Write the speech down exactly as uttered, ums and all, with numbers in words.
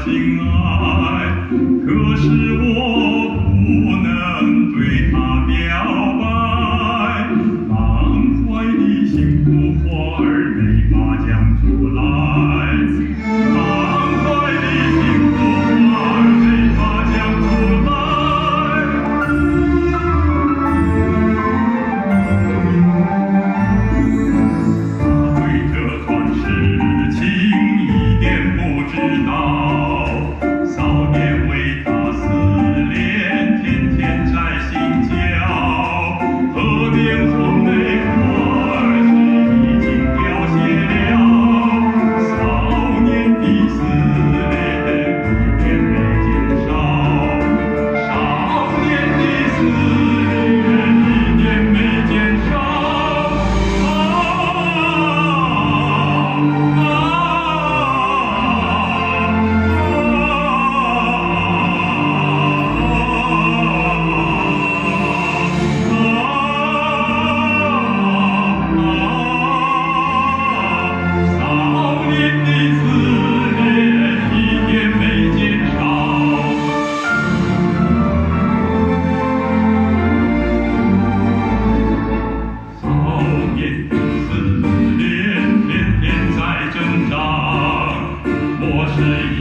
心爱，可是我不能对她表白，满怀的幸福话儿没法讲出来，满怀的幸福话儿没法讲出来。他对这段事情一点不知道，少年为他思念，天天在心焦。河边红梅花儿是已经凋谢了，少年的思念一点没减少，少年的思念一点没减少。是